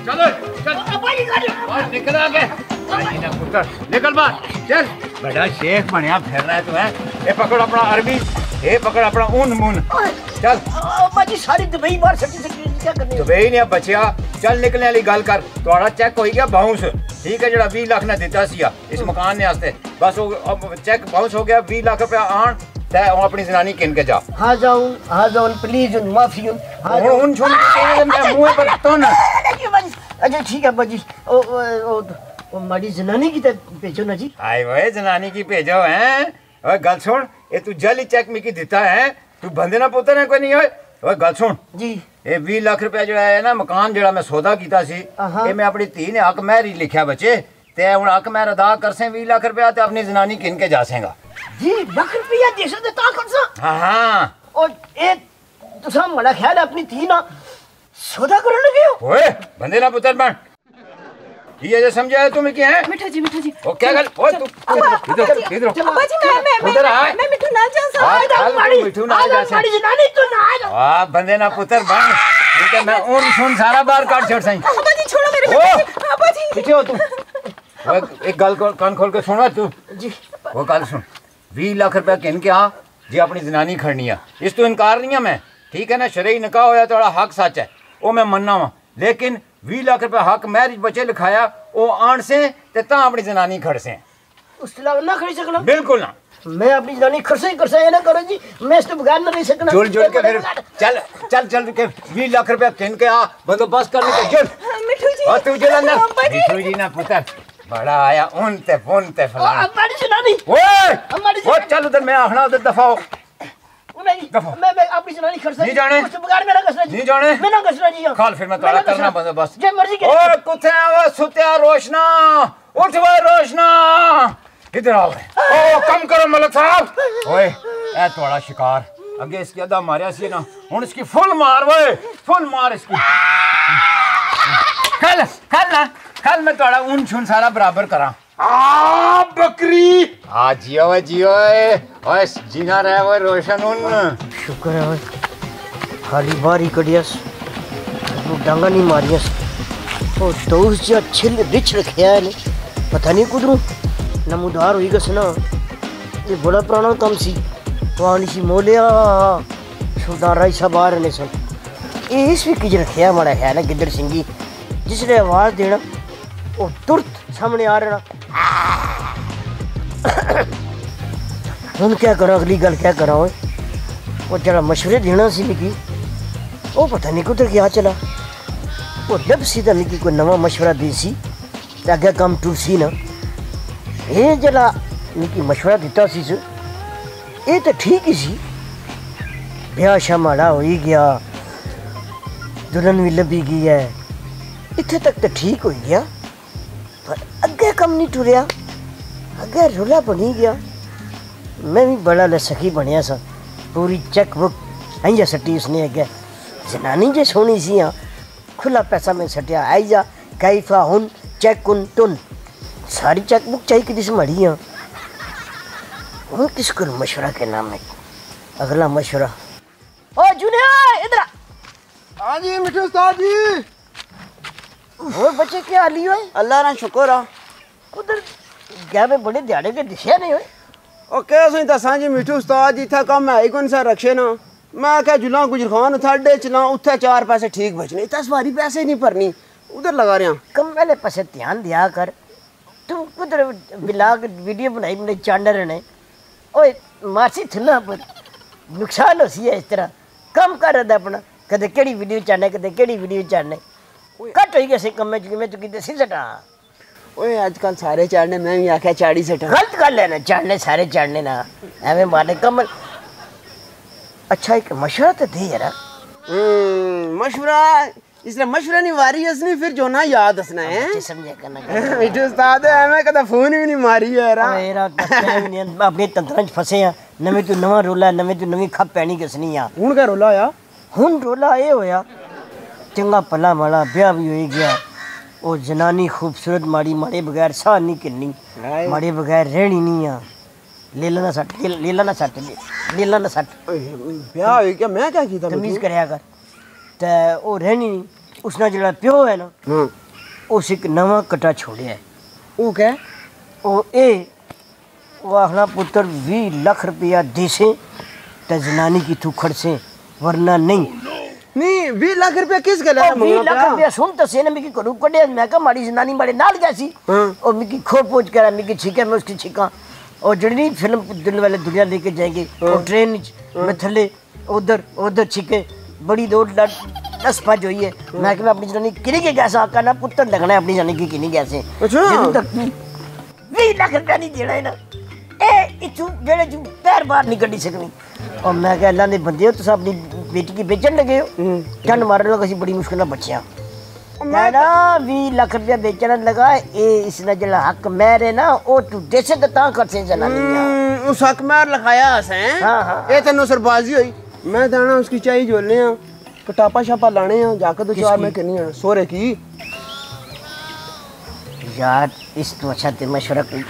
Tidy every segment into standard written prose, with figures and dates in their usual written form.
चलो चल निकल आगे पुत्र निकल बाहर चल बड़ा शेख बनया फिर रहा है तू है ये पकड़ अपना अरबी ये पकड़ अपना ऊन मून चल बाजी सारी दुबई बाहर सटी क्या करनी दुबई ने बचिया चल निकलने वाली गल कर तुम्हारा चेक हो गया बाउंस ठीक है जरा 20 लाख ने दिता सी इस मकान ने वास्ते बस वो चेक बाउंस हो गया 20 लाख रुपया आन ते अपनी जनानी किन के जा हाँ जाऊं प्लीज माफी उन छोड़ मैं मुंह पर तो ना अच्छा ठीक है बाजी ओ माड़ी जनानी की भेजो ना जी आए वो जनानी की भेजो हैं ओए गल सुन ये तू जल्दी चेक मिकी दिता है तू बंदे ना पुत्र है कोई नहीं ओए गल सुन जी ये 20 लाख रुपया जो है ना मकान जड़ा मैं सौदा कीता सी ये मैं अपनी धी ने हक महर ही लिखा बच्चे ते हुन हक महर अदा कर से 20 लाख रुपया ते अपनी जनानी किन के जा सेगा जी लाख रुपया दे से ता कर सा हां और ए तुसा बड़ा ख्याल है अपनी धी ना सौदा करने लगे हो ओए बंदे ना पुत्र बन ये जो समझाया तुम क्या है मिठू जी ओ क्या गल ओए तू इधर अब्बा जी मैं मिठू ना जा सकता मिठू ना जा माड़ी जनानी तो ना आ वाह बंदे ना पुत्र बन ठीक है मैं उन सुन सारा बार काट छोड़ सही अब्बा जी छोड़ो मेरे अब्बा जी पीछे हो तू ओए एक गल को कान खोल के सुन तू जी वो गल सुन 20 लाख रुपया किन के आ जी अपनी जनानी खड़नी है इस तो इनकार नहीं है मैं ठीक है ना शरई निकाह होया थोड़ा हक सच है वो मैं मनना वा लेकिन 20 लाख रुपया हक मैरिज बच्चे लिखाया वो आन से ते ता अपनी जनानी खड़ से उसके अलावा ना खड़ी सकना बिल्कुल ना मैं अपनी जनानी खर्चा ही करसा है ना करो जी मैं इससे बगैर ना रह सकना जुल के फिर चल के 20 लाख रुपया किन के आ बंदोबस्त करने के जुल मिठू जी और तू जुल अंदर मिठू जी ना पुत्र बड़ा आया उन ते फलाना हमारी जनानी ओए चल उधर मैं आखना उधर दफा हो मैं अपनी जनानी खर्चा नहीं जाने उसके बगैर मेरा कसना जी नहीं जाने मैं ना कसना जी खाल फिर मैं तोड़ा करना बंदोबस्त जे मर्जी के ओए कुत्ते आवा सुत्या रोशना उठ वे रोशना इधर आओ ओ कम करो मलक साहब ओए ए तोड़ा शिकार अगे इसकी अदा मारिया सी ना हुन इसकी फुल मार वे फुल मार इसकी कल मैं तोड़ा ऊन छुन सारा बराबर करा आ बकरी आ जियो ओए जीना रहे वो रोशन उन शुक्र है खाली बारी कड़ियस वो डांगा नहीं मारियस वो दोस्त जो छिल रिच रखया है ने पता नहीं कुदरू नमूदार हुई गस ना ये बड़ा पुराना काम सी वाणी सी मोलिया सुल्तान राय साहब आ रहे सन ये इस भी किज रखया माड़ा है ना गिद्दड़ सिंगी जिसने आवाज देना वो तुरंत सामने आ रहा हम क्या करा अगली गल क्या करा वो जरा मशवरे देना सी मिकी वो पता नहीं कुछ क्या चला वो जब सीधा मिकी कोई नवा मशवरा दी सी अगे काम टूसी ना ये जरा मिकी मशवरा दिता सी ये तो ठीक ही सी ब्याह शामाड़ा हो ही गया दुल्हन भी लभी गई है इतने तक तो ठीक हो गया पर अगे कम नहीं टुरिया अगे रुला बनी गया मैं भी बड़ा लसखी बनया सा पूरी चेक बुक आई सटी उसने अगे जनानी जो सोनी सी हाँ खुला पैसा में सटिया आई जा कैफा हुन चेक उन तुन सारी चेक बुक चाहिए कि मड़ी हाँ वो किसको मशवरा के नाम है अगला मशवरा ओ जूनियर इधर हाँ जी मिठू उस्ताद जी वो बच्चे क्या हाली हुए अल्लाह ना शुक्र आ उधर क्या में बड़े दिहाड़े के दिशा नहीं हुए ओके सही दसा जी मिठू उस्ताद जी था कम है कौन सा रखे ना मैं क्या जुला गुजर खान थाडे चला उत्थे 4 पैसे ठीक बचने 10 बारी पैसे नहीं भरनी उधर लगा रहा कम वाले पासे ध्यान दिया कर तू उधर ब्लॉग वीडियो बनाई चांडर ने ओए मासी थुना पर नुकसान हो सी है इस तरह कम कर रहा अपना कदे केड़ी वीडियो चाहने कदे केड़ी वीडियो चाहने कट हो गया से कम में तू किते सी सटा ओए आजकल सारे चढ़ने मैं भी आख्या चाड़ी सटा गलत कर लेना चढ़ने सारे चढ़ने ना एवं मारने कमल अच्छा एक मशवरा तो दे यार मशवरा इसलिए मशवरा नहीं वारी असनी फिर जो ना याद हसना है समझे करना मिठू उस्ताद हमें कदा फोन भी नहीं मारी है यार मेरा अपने तंत्र फसे हैं नवे तू नवा रोला नवे तू नवी खप पैनी कसनी आ हुन का रोला आया हुन रोला ये होया चंगा भला माड़ा ब्याह भी हो गया वो जनानी खूबसूरत माड़ी माड़े बगैर साह नहीं किन्नी माड़े बगैर रहनी नहीं आ लीला ना सट ब्याह हो गया मैं क्या कीता तमीज करया कर ते ओ रहनी नहीं उसने जड़ा प्यो है ना हाँ उस एक नवा कटा छोड़िया है वो क्या वो आखना पुत्र 20 लाख रुपया देसे ते जनानी की तू खड़से वरना नहीं नहीं 20 लाख रुपया किस गल है 20 लाख रुपया सुन तो से ने मिकी करू कड़े मैं कहा माड़ी जनानी मारे नाल गई और मिकी खो पोच कर मिकी छिका मैं उसकी छिका और जड़ी फिल्म दिल वाले दुनिया लेके जाएंगे और ट्रेन में थले उधर उधर छिके बड़ी दौड़ दस पाँच हुई है मैं कि मैं अपनी जनानी किनी के गैस आका ना पुत्र लगना है अपनी जनानी की किनी गैसे अच्छा 20 लाख रुपया नहीं देना है ना ए इचू जेड़े जू पैर बाहर नहीं कड्डी सकनी और मैं कह अल्लाह ने बंदे हो तुस अपनी बेटी की बेचन लगे हो चंड मारने लगा सी बड़ी मुश्किल ना बच्चियां मैं ना 20 लाख रुपया बेचने लगा ए इसने जड़ा हक मेरे ना ओ तू देसे तो ता कर से जनानी उस हक मार लिखाया है हां ए तेनो सरबाजी हुई मैं दाना उसकी चाय जोलने आ कटापा शापा लाने आ जाकर तो चार में करनी है सोरे की यार इस तो अच्छा ते मशवरा कोई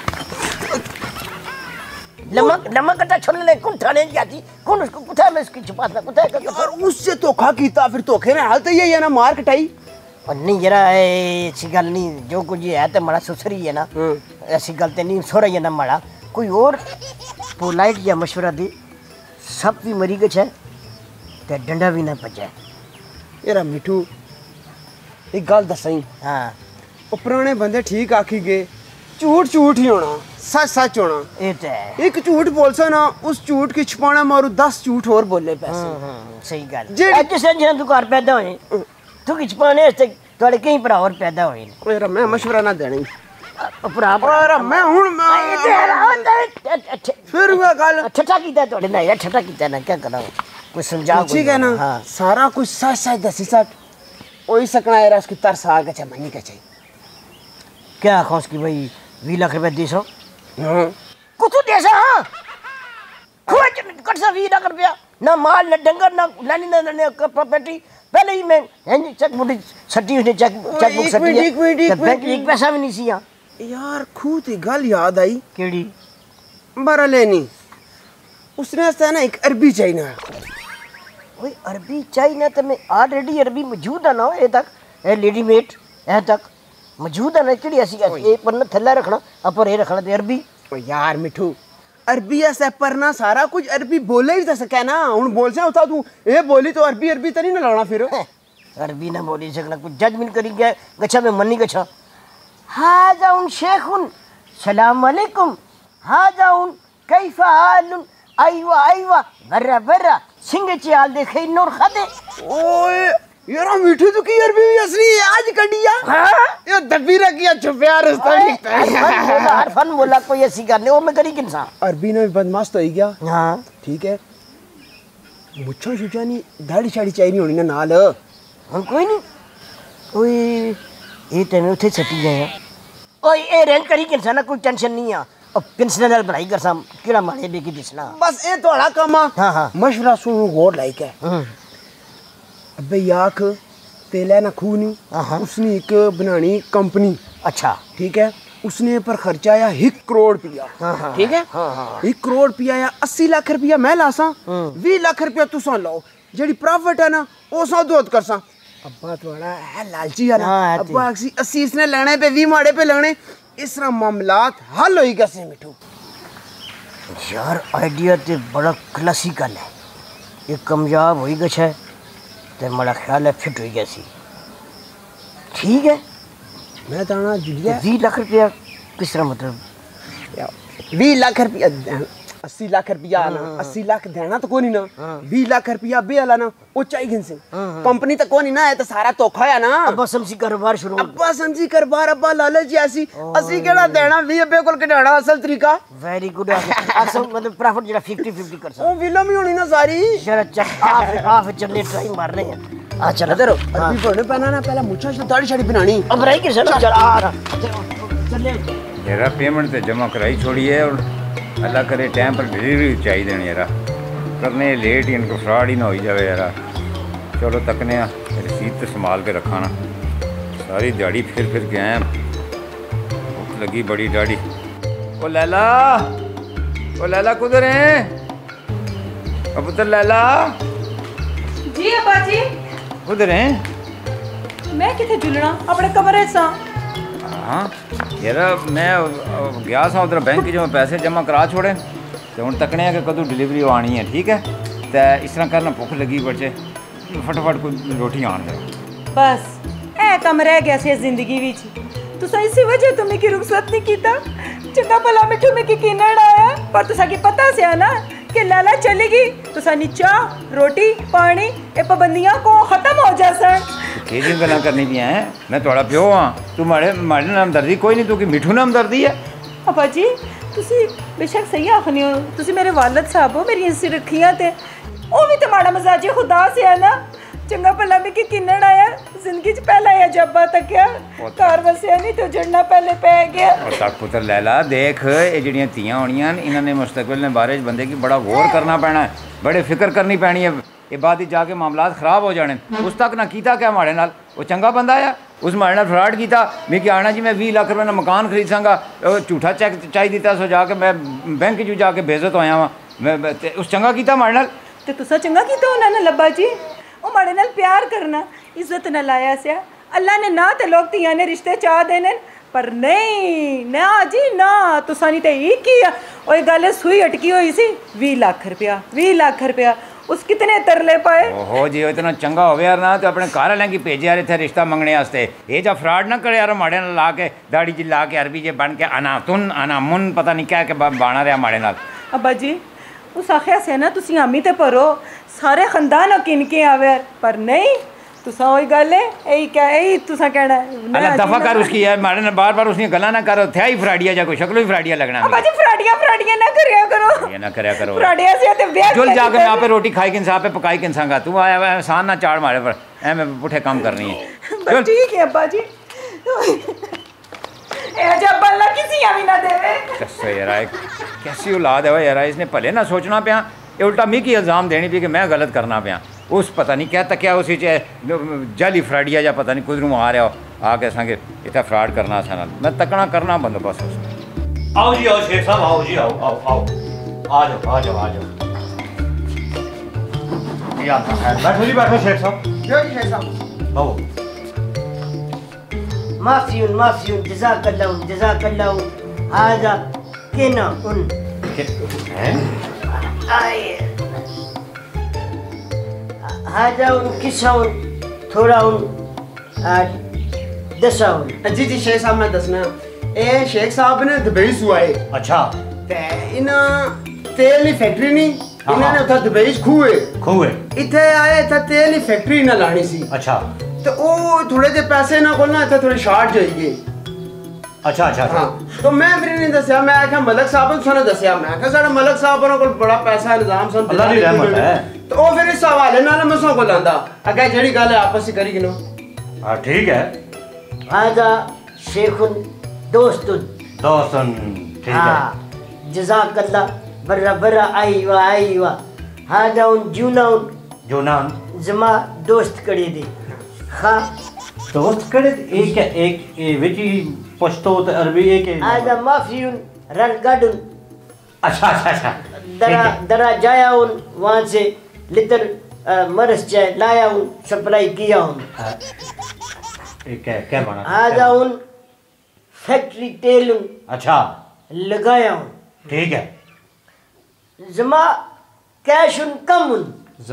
नमक नमक कटा छोड़ने ले कौन थाने जाती कौन उसको कुत्ता में इसकी छुपाता कुत्ता और उससे धोखा कीता फिर धोखे में हाल तो यही है ना मार कटाई और नहीं जरा ऐसी गल नहीं जो कुछ है तो बड़ा सुसरी है ना ऐसी गल तो नहीं सोरा है ना माड़ा कोई और पोलाइट या मशवरा दे सब भी मरी गए है ते डंडा भी ना बचा यार मिठू एक गल दसई हाँ वो पुराने बंदे ठीक आखी गए झूठ झूठ ही होना सच सच होना ये तो है एक झूठ बोल सा ना उस झूठ की छुपाना मारू 10 झूठ और बोले पैसे सही गल जेड़ी- जिस जन तू घर पैदा होए तू किछ पाने ते थोड़े कई भरा और पैदा होए यार मैं मशवरा ना देनी भरा यार मैं हुन फिर हुआ गल ठट्ठा कीता थोड़े ना यार ठट्ठा कीता ना क्या करा कोई समझाओ ठीक है ना हाँ सारा कुछ सच सच दसी सच वही सकना यार उसकी तरस आ गया मनी का चाहिए क्या आखा उसकी भाई 20 लाख रुपया दे सो हाँ कुछ दे सा हाँ कट सा 20 लाख रुपया ना माल ना डंगर ना लानी ना प्रॉपर्टी पहले ही मैं चेक बुक सट्टी उसने चेक बुक सट्टी एक मिनट बैंक एक पैसा भी नहीं सी यहाँ यार खुद ही गल याद आई केड़ी बरा लेनी उसने ऐसा ना एक अरबी चाहिए ना ओए अरबी चाहिए ना तो मैं ऑलरेडी अरबी मौजूद है ना ये तक ए लेडी मेट ए तक मौजूद है ना केड़ी ऐसी ए पर थल्ला रखना अपर ये रखना ते अरबी ओ यार मिठू अरबी ऐसा परना सारा कुछ अरबी बोले ही तो सके ना हुन बोल से होता तू ये बोली तो अरबी अरबी तो नहीं ना लाना फिर अरबी ना बोली सकना कुछ जजमेंट करी गया गच्छा में मनी गच्छा हाजा उन शेखुन सलाम अलैकुम हाजा उन कैफा हालुन आईवा आईवा बर्रा बर्रा सिंगे चाल देखे नूर खादे ओए यार मिठू तो की अरबी भी असली है आज कडिया हां ये दबी रखिया छुपया रास्ता निकता हर फन बोला कोई ऐसी करने वो मैं करी किनसा अरबी ने भी बदमाश तो ही गया हां ठीक है मुच्छा शुचा नहीं दाढ़ी शाड़ी चाहिए नहीं होनी ना नाल हम कोई नहीं ओए ये तेने उठे छटी गए ओए ए रैंक करी किनसा ना कोई टेंशन नहीं आ अब किनसे नाल बढ़ाई कर साम कीड़ा मारे बेकी दिसना बस ये थोड़ा कम हाँ। मशवरा सुन गौर लाइक है अबे याक तेला ना खूनी उसने एक बनानी कंपनी अच्छा ठीक है उसने पर खर्चा आया 1 करोड़ रुपया ठीक है 1 करोड़ रुपया या 80 लाख रुपया मैं लासा 20 लाख रुपया तुसा लाओ जेडी प्रॉफिट है ना वो सा दोत कर सा अब्बा थोड़ा है लालची है ना हाँ, अब्बा 80 इसने लेने पे 20 माड़े पे लेने इस तरह मामलात हल होई गए मिठू यार आइडिया ते बड़ा क्लासिकल है ये कामयाब हो गया है ते मेरा ख्याल है फिट हो गया सी ठीक है मैं ताना जुलिया 20 लाख रुपया किस तरह मतलब 20 लाख रुपया 80 लाख रुपया ना 80 लाख देना तो कोनी ना 20 लाख रुपया बे आला ना वो चाहिए से कंपनी तो कोनी ना है तो सारा धोखा है ना अब्बा समझी कारोबार शुरू अब्बा समझी कारोबार अब्बा लालच जैसी 80 केड़ा देना 20 बे कोल कढाना असल तरीका वेरी गुड असल मतलब प्रॉफिट जरा 50-50 कर सकते वो विलम ही होनी ना सारी जरा चल आप चलने ट्राई मार रहे हैं आ चल इधर अभी पढ़ने पहना ना पहले मुच्छा से दाढ़ी शाड़ी बनानी अब रही के चल आ रहा चल यारा पेमेंट तो जमा कराई छोड़ी है और अल्लाह करे टाइम पर डिलीवरी चाहिए देनी यारा करने लेट ही इनको फ्रॉड ही ना हो जाए यारा चलो तकने रसीद तो संभाल के रखा ना सारी दिहाड़ी फिर के आए भूख लगी बड़ी दाढ़ी ओ लैला कुधर है अब पुत्र लैला जी अब्बा जी कुधर हैं मैं किथे झुलना अपने कमरे सा। हाँ यार मैं गया सा उधर बैंक जो पैसे जमा करा छोड़े तो हूँ तकने कि कदों डिलीवरी आनी है। ठीक है तो इस तरह करना भुख लगी बच्चे फटाफट कोई रोटी आन दे। बस ए कम रह गया से जिंदगी विच तुसा इसी वजह तुम्हें की रुखसत नहीं कीता। चंगा भला मिठू में की किनड़ आया पर तुसा की पता से ना कि लाला चलेगी तुसा नीचा रोटी पानी ए पाबंदियां को खत्म हो जासन। केजी गल्लां करनी पियां हैं मैं थोड़ा प्यो हां तू माड़े नाल हमदर्दी कोई नहीं तू की मिठू नाल हमदर्दी है। पापा जी तुसी बेशक सही आखनी हो तुसी मेरे वालिद साहब हो मेरी इंसी रखियां ते ओ भी तो माड़ा मजाजी खुदा से है ना। चंगा भला में कि किन्नड़ आया जिंदगी च पहला या जब्बा तक क्या कार वसिया नहीं तो जड़ना पहले पै गया। और तक पुत्र लैला देख ये जड़ियां तियां होनियां इन्होंने मुस्तकबिल ने बारे बंदे की बड़ा गौर करना पैना है बड़े फिक्र करनी पैनी है। ये बाद ही जाके मामलात खराब हो जाने। उस तक ना कीता क्या माड़े नाल वो चंगा बंदा आया उस माड़े नाल फ्रॉड कीता मैं क्या आना जी मैं 20 लाख रुपये का मकान खरीद संगा झूठा चेक चाहिए दिता सो जाके मैं बैंक चू जाके बेइज्जत होया वा मैं उस चंगा कीता माड़े नाल ते तुसा चंगा कीता उन्होंने लब्बा जी ओ माड़े नाल प्यार करना इज्जत न लाया से अल्लाह ने ना ते लोग तियां ने रिश्ते चाह देने पर नहीं ना जी ना तुसा नहीं ते ही किया। ओए गल सुई अटकी हुई सी 20 लाख रुपया उस कितने तरले पाए। ओहो जी इतना चंगा हो यार ना तो अपने घर वाले की भेजे यार इतने रिश्ता मंगने वास्ते ये जा फ्रॉड ना करे यार माड़े नाल ला के दाढ़ी जी ला के अरबी जे बन के अनातुन अनामुन पता नहीं क्या के बाना रहा माड़े नाल। अब्बा जी उस आखिया से ना तुसी हामी ते परो सारे खानदान किनके आवे पर नहीं तुसा ओई गल है यही क्या यही तुसा कहना अल्लाह दफा कर उसकी यार मारे ना बार-बार उसने गल्ला ना करो थे ही फ्राडिया जा कोई शक्ल ही फ्राडिया लगना। अब्बा जी फ्राडिया ना करया करो ये ना करया करो फ्राडिया से ते ब्याह जुल जाके मैं पे रोटी खाई के इंसान पे पकाई के इंसान का तू आया हुआ एहसान ना चाड़ मारे पर ए मैं पुठे काम करनी है। बस ठीक है अब्बा जी ए जब बल्ला किसी अभी ना देवे कैसे यार कैसी औलाद है यार इसने भले ना सोचना पिया ये उल्टा मी की इल्ज़ाम देनी पी कि मैं गलत करना पिया उस पता नहीं क्या तकिया उसी जाली फ्राडिया या पता नहीं कुदरू आ रहा हो आके संगे इतना फ्रॉड करना सा मैं तकना करना बंदोबस्त उसका। आओ जी आओ शेख साहब आओ जी आओ आओ आओ आ जाओ आ जाओ आ जाओ बैठो जी बैठो शेख साहब आओ। माफियुन जज़ाकल्लाहु हाजा केना उन आए हाजा उन किस्सा उन थोड़ा उन दसा उन जी शेख साहब मैं दसना ए शेख साहब ने दुबई सुआए अच्छा ते इन तेल दी फैक्ट्री नहीं इन्होंने उथा दुबई खूहे इथे आए इथे तेल दी फैक्ट्री ना लानी सी। अच्छा तो ओ थोड़े जे पैसे ना कोल ना इथे थोड़े शार्ट जाइए। अच्छा अच्छा हाँ तो मैं फिर नहीं दसिया मैं आख्या मलक साहब ने दसिया मैं आख्या साडा मलक साहब ने कोल बड़ा पैसा इंतजाम सन अल्लाह दी रहमत है तो ओ फिर इस हवाले नाल मैं सो को लांदा अगे जेड़ी गल है आपस में करी गिनो। हां ठीक है हाजा शेखुन दोस्तुन ठीक है जज़ाकल्लाह बर्रा आई वा हाजा उन जुनान जमा दोस्त कड़ी दे खा दोस्त करे एक विची पश्तो ते अरबी एक हाजा माफियुन रनगाडुन अच्छा दरा जाया उन वहाँ से लिटर मरस चाय लाया उन सप्लाई किया उन क्या बना हाजा उन फैक्ट्री तेल उन अच्छा लगाया उन ठीक है जमा कैश उन कम उन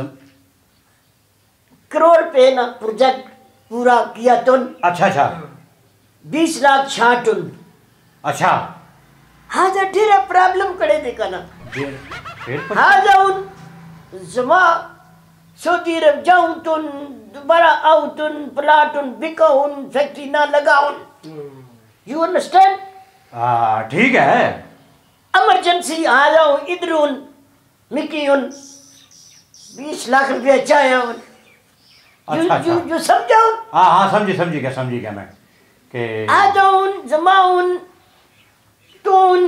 करोड़ पे ना प्रोजेक्ट पूरा किया तुन अच्छा 20 लाख छाट उन अच्छा हाजा ढेरा प्रॉब्लम करे देखा ना हाजा उन जमा सऊदी अरब जाऊं तुन दोबारा आऊं तुन प्लाट उन बिका उन फैक्ट्री ना लगा उन यू अंडरस्टैंड ठीक है इमरजेंसी आ जाओ इधर उन मिकी उन 20 लाख रुपया चाहिए उन अच्छा जो समझाओ हाँ समझी गया मैं के आ जाओ उन जमा उन तो उन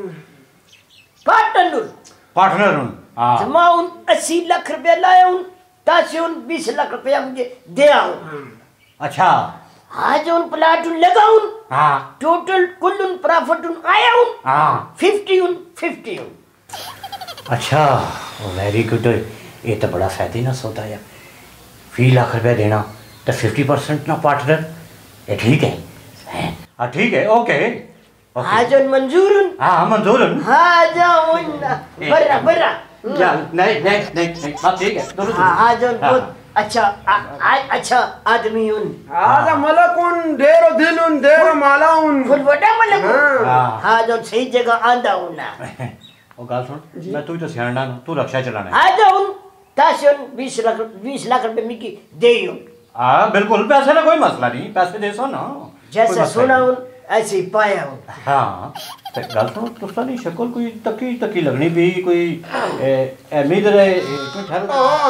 पार्टनर उन जमा उन 80 लाख रुपया लाया उन ताकि उन 20 लाख रुपया मुझे दे आओ अच्छा आज उन प्लाट उन लगा उन टोटल कुल उन प्रॉफिट उन आया उन 50 उन अच्छा वेरी गुड ये तो बड़ा फायदे ना सौदा है 20 लाख रुपया देना तो 50% ना पार्टनर ये ठीक है। हाँ ठीक है, ओके हाजन मंजूरन। हाँ मंजूर। हाजन बर्रा बर्रा। नहीं बात ठीक है दोनों। हाजन बहुत अच्छा अच्छा आदमी उन। आजा मलकुन देरो दिलुन देरो मालाउन। फुल बड़ा मतलब। हाँ। हाजन सही जगह आंदा उना। ओ गाल सुन, मैं तू तो सियाणा ना, तू रक्षा चलाना है। हाजन ताशन 20 लाख रुपए मिकी दे यूं। हाँ बिल्कुल, पैसे का कोई मसला नहीं, पैसे दे सो ना। जैसे सुना उन ऐसे ही पाया हूँ। हाँ गल तो तुसा नहीं शक्ल कोई तकी तकी लगनी भी कोई उम्मीद रहे कोई ठहर।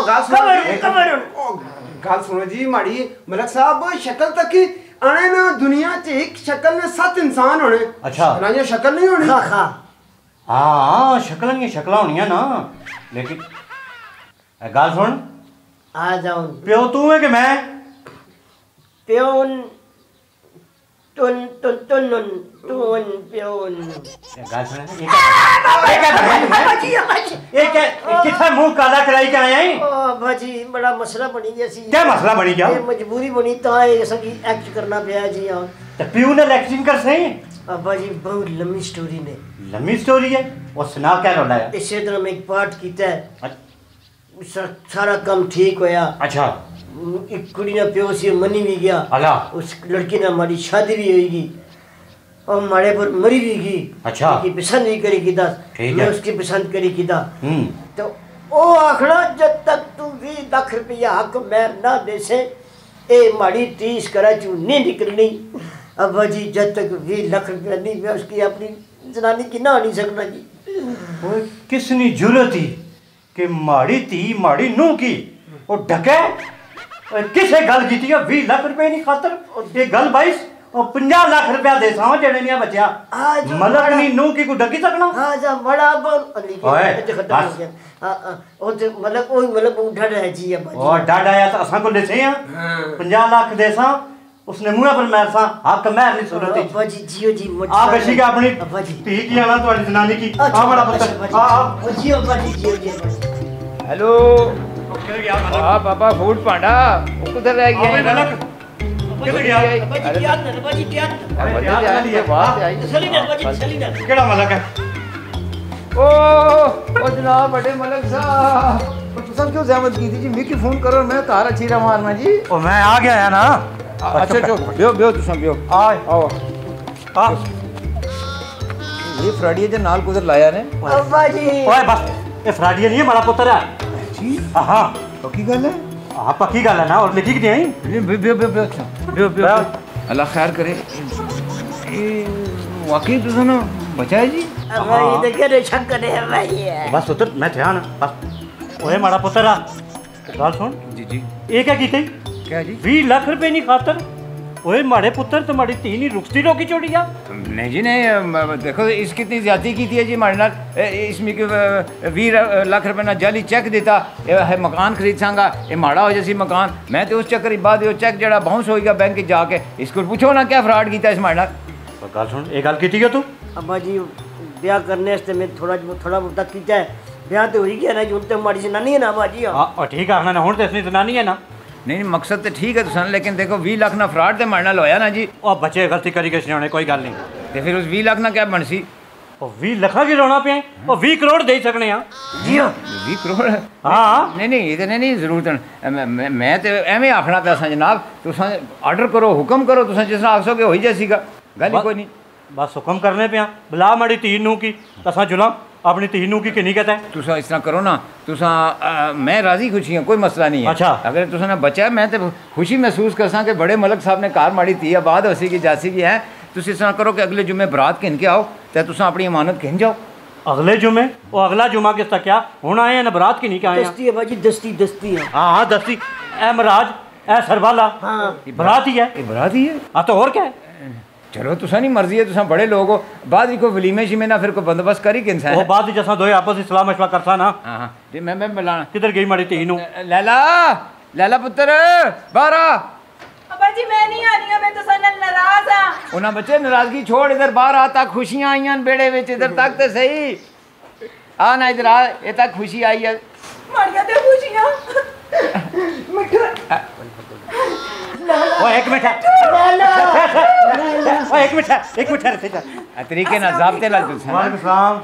गाल सुनो जी माड़ी मलक साहब शक्ल तक की आने ना दुनिया च एक शक्ल में 7 इंसान होने। अच्छा ना ये शक्ल नहीं होनी। हाँ शक्ल होनिया ना, लेकिन गल सुन आ जाऊं प्यो तू है कि मैं? प्योन टुन टुन टुन टुन प्योन। गल सुन कितना मुंह काला कराई के आया है? ओ भाजी बड़ा मसला बनी गया सी। क्या मसला बनी गया? ये मजबूरी बनी तो ये सभी एक्ट करना पड़ा जी। हां तो प्यो ने एक्टिंग कर सही। अब्बा जी बहुत लंबी स्टोरी ने। लंबी स्टोरी है और सुना क्या रोला है? इस क्षेत्र में एक पार्ट कीता है, सारा काम ठीक होया। अच्छा एक कुड़ी ने प्यो से मनी भी गया। अल्लाह उस लड़की ने हमारी शादी भी होगी और हमारे पर मरी भी गई। अच्छा उसकी पसंद नहीं करी किदा, ठीक मैं है। उसकी पसंद करी किदा। तो ओ आखना जब तक तू 20 लाख रुपया हक मैर ना दे से ए माड़ी 30 करा चू नहीं निकलनी। अब जी जब तक 20 लाख रुपया नहीं मैं उसकी अपनी जनानी की ना नहीं सकना जी। किसनी जरूरत थी कि माड़ी थी माड़ी नू की और ढके किसे गल की 20 लाख रुपए नहीं खातर ये गल 22 और 50 लाख रुपया दे साओ जेड़े नहीं बच्चा मतलब नहीं नू की को ढकी सकना। हां जा बड़ा बोल ओए खत्म हो गया। हां ओ तो मतलब उठा रहा जी। अब और डाड आया तो असा को ले से 50 लाख दे सा उसने मुंह पर मार सा हक मैर नहीं सूरत थी। अब्बा जी जियो जी मुझे आ बेशी का अपनी अब्बा जी धी की आना तुम्हारी जनानी की आ बड़ा पुत्र आ जियो अब्बा जी जियो जी। हेलो हाँ पापा फूड पांडा वो किधर रह गया है ना? किधर गया? अब्बा जी याद ना, अब्बा जी याद ना। बंदे से आए थे, बाहर से आई। चली ना अब्बा जी चली ना। केड़ा मलक है? ओ जनाब बड़े मलक साहब तुम क्यों जहमत की थी जी? मिकी फोन करो मैं तारा चीरा मारना जी। ओ मैं आ गया है ना। अच्छा बियो तुम बियो आओ आ ये फ्राडिया जे नाल कुधर लाया ने? अब्बा जी ओए बस ये फ्राडिया नहीं है हमारा पुत्र है। जी हां पक्की गल है? हां पक्की गल है ना और लिखी कि नहीं? बियो अल्लाह खैर करे। ये वाकई तुम ना बचाए जी? अब्बा ये तो करे शक करे है भाई। बस उतर मैं ध्यान बस ओए हमारा पुत्र आ गल सुन जी ये क्या कीते? क्या जी? 20 लाख रुपए नहीं खातर ओए माड़े पुत्र तुम्हारी ती नहीं रुकती रोकी चोड़िया। नहीं जी नहीं देखो इस कितनी ज्यादती की थी जी हमारे नाल। इसमें 20 लाख रुपए ना जाली चेक देता है मकान खरीद सांगा ये माड़ा हो जैसी मकान। मैं तो उस चक्कर बाद वो चेक जरा बाउंस हो गया बैंक जाके इसको पूछो ना क्या फ्रॉड किया इस माड़े नाल। गल सुन एक गल कीती है तू? अब्बा जी ब्याह करने से मैं थोड़ा बहुत कीता है। ब्याह तो हो ही गया ना जी। तो हमारी जनानी है ना अब्बा जी। हां ठीक है ना हुन तो इसनी जनानी है ना। नहीं मकसद तो ठीक है तुम लेकिन देखो 20 लाख ना फ्रॉड ते मारना होया ना जी। ओ बच्चे गलती करी किसने होने कोई गल नहीं। तो फिर उस 20 लाख ना क्या बनसी? ओ 20 लाख की रोना पे ओ 20 करोड़ दे सकने हां जी 20 करोड़? हां नहीं ये तो नहीं जरूरत। मैं तो एवें आखना पिया सा जनाब तुम ऑर्डर करो हुक्म करो तुम जिस तरह आखोगे हो ही जैसीगा गल ही कोई नहीं। बस हुक्म करने पे बुला माड़ी धी नू की तसा जुला अपनी धी नू की किन्नी कहता है? तुसा इस तरह करो ना तुसा मैं राजी खुशी हूँ कोई मसला नहीं है। अच्छा अगर तुसा ने बचा मैं तो खुशी महसूस कर सा कि बड़े मलक साहब ने कार माड़ी थी आबाद हसी की जासी की है। तुम इस तरह करो कि अगले जुम्मे बरात कहन के आओ तो तुसा अपनी अमानत कहन जाओ। अगले जुम्मे वो अगला जुम्मा किस तक क्या होना है ना बरात की नहीं क्या है? दस्ती है बाजी दस्ती है। हाँ दस्ती ए महाराज ए सरबाला बरात ही है। बरात ही है? हाँ तो और क्या है? चलो तुसा नहीं मर्जी है तुसा बड़े लोग हो बाद ही कोई वलीमे शिमे ना फिर कोई बंदोबस्त करी कि इंसान वो बाद जैसा दो आपस में सलाह मशवरा करता ना। हाँ मैं मिलाना किधर गई माड़ी धी नू? लैला पुत्र बाहर आ। अब्बा जी मैं नहीं आ रही मैं तो सनन नाराज हां। उन्हें बच्चे नाराजगी छोड़ इधर बाहर आ तक खुशियां आई हैं बेड़े विच इधर तक तो सही आ ना इधर आ ये तक खुशी आई है माड़िया ते खुशियां मिठा ओए एक मिनट ओए एक मिनट रहते जा तरीके ना ज़ाब्ते लाल तुझसे वालेकुम सलाम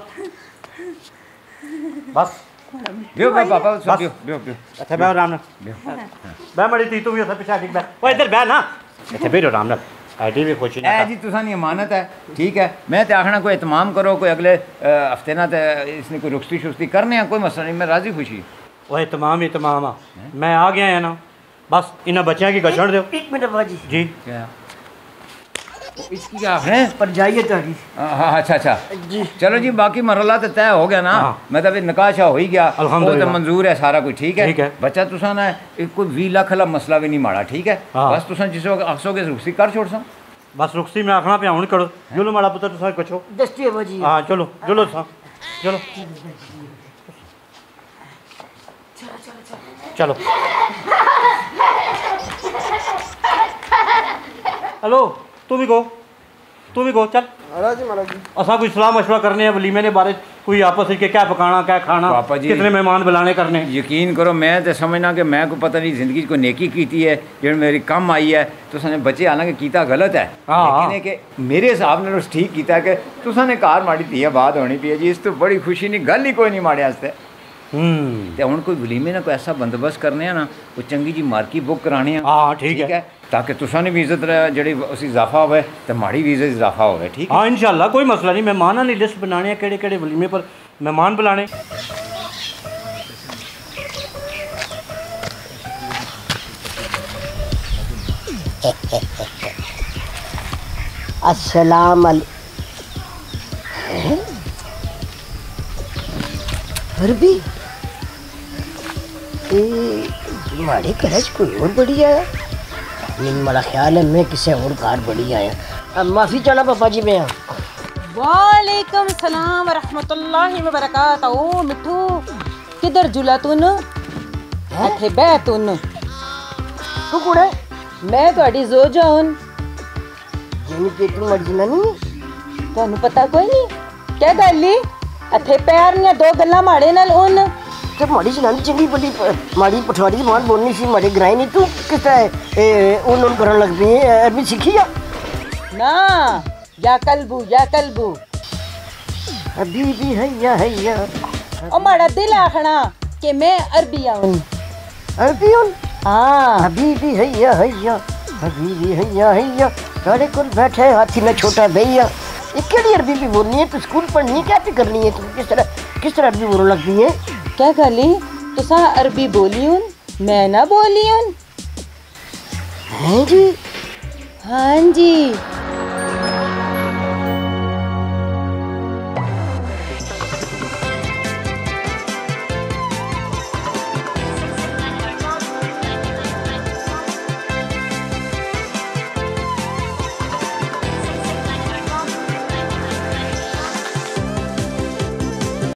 बस बियो पापा सब बियो अच्छा बैठो आराम नाल बै मड़ी ती तू भी उसे पीछे ठीक बै ओए इधर बै ना अच्छा बैठो आराम नाल आईडी भी खुशी ना जी तुसानी अमानत है ठीक है मैं तो आखना कोई एहतमाम करो कोई अगले हफ्ते ना तो इसने कोई रुखती शुस्ती करने हैं कोई मसला नहीं मैं राजी खुशी ओए तमाम मैं आ गया है ना बस इन्हें बच्चों की गछड़ दो एक मिनट बाजी जी क्या इसकी क्या है पर जाइए तारी हाँ अच्छा जी चलो जी बाकी मरला तो तय हो गया ना मतलब निकाह हो ही गया अल्हम्दुलिल्लाह तो मंजूर है सारा कुछ ठीक ठीक है। है बच्चा तुसा ना कोई 20 लाख वाला मसला भी नहीं माड़ा ठीक है हाँ। बस तुसा जिस वक्त आखसोगे रुखसी कर छोड़ सा बस रुखसी में आखना पे हुन करो जुलो माड़ा पुत्र तुसा कछो दस्ती है बाजी हाँ चलो जुलो सा चलो चलो हेलो तू भी गो चल महाराज जी असा कोई सलाह मशवरा करने हैं वलीमे ने बारे कोई आपस में क्या पकाना क्या खाना पापा जी। कितने मेहमान बुलाने करने यकीन करो मैं तो समझना कि मैं को पता नहीं जिंदगी को नेकी की है जो मेरी कम आई है तुसा ने बच्चे हालांकि कीता गलत है हाँ। लेकिन है कि मेरे हिसाब ने ठीक कीता है कि तुसा ने कार माड़ी दी है बात होनी पी है जी इस तो बड़ी खुशी नहीं गल ही कोई नहीं माड़े आस्ते ते हुण कोई वलीमे ना कोई ऐसा बंदोबस्त करने हैं ना कोई चंगी जी मार्की बुक करानी है हाँ ठीक है ताकि तुसा ने भी इज्जत जी उस इजाफा होवे तो माड़ी भी इज्जत इजाफा होवे ठीक है हाँ इंशाल्लाह कोई मसला नहीं मेहमाना की लिस्ट बनाने केड़े केड़े वलीमे पर मेहमान बुलाने अस्सलाम अरबी माड़े घर कोई और बड़ी आया नहीं मेरा ख्याल है मैं किसी और घर बड़ी आया अब माफ़ी चाहना पापा जी मैं वालेकुम सलाम व रहमतुल्लाहि व बरकातहू मिठू किधर जुला तून इत्थे बह तून तू कौन है मैं ਤੁਹਾਡੀ ਜ਼ੋਜਾ ਹੂੰ यानी कि तू मर्जी ना नहीं ਤੁਹਾਨੂੰ ਪਤਾ ਕੋਈ ਨਹੀਂ क्या ਗੱਲ ਈ ਇੱਥੇ ਪੈਰ ਦੀਆਂ ਦੋ ਗੱਲਾਂ ਮਾੜੇ ਨਾਲ ਉਹਨ तो माड़ी जनानी चंगी बड़ी माड़ी पठवाड़ी जबान बोलनी सी माड़े ग्राई नहीं तू किस तरह उन करन लग पई है अरबी सीखी है ना या कल्बू अभी भी हैया ओ माड़ा दिल आखना कि मैं अरबी हूं अरबी उन हां अभी भी हैया अभी भी हैया सारे कुल बैठे हाथी में छोटा भैया ये केड़ी अरबी भी बोलनी है तू स्कूल पढ़नी है क्या भी करनी है तू किस तरह अरबी बोलने लग पई है क्या गली तुसा अरबी बोली हूं मैं ना बोली हूं हैं जी हाँ जी